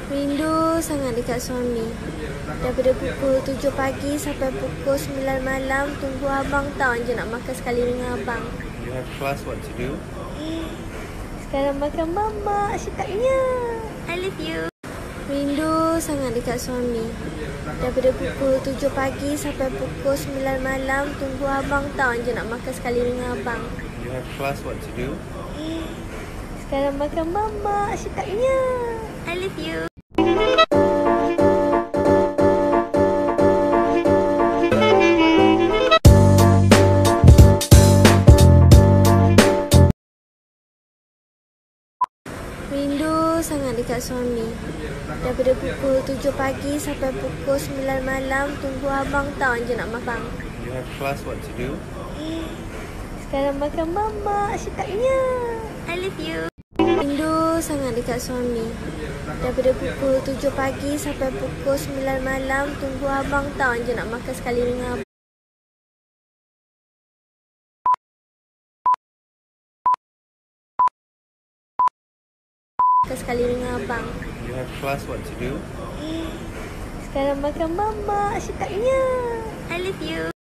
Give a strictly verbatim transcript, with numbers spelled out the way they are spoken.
Rindu sangat dekat suami. Daripada pukul tujuh pagi sampai pukul sembilan malam tunggu abang tau je nak makan sekali dengan abang. You have class what to do? Sekarang makan mama cakapnya. I love you. Rindu sangat dekat suami. Daripada pukul tujuh pagi sampai pukul sembilan malam tunggu abang tau je nak makan sekali dengan abang. You have class what to do? Sekarang makan mama cakapnya. I love you. Rindu sangat dekat suami. Daripada pukul tujuh pagi sampai pukul sembilan malam tunggu abang tau je nak makan. You have class what to do? Sekarang makan mama cakapnya. I love you. Rindu sangat dekat suami. Daripada pukul tujuh pagi sampai pukul sembilan malam tunggu abang tau je nak makan sekali dengan abang. Sekali dengan abang. You have class what to do? Sekarang makan mama cakapnya. I love you.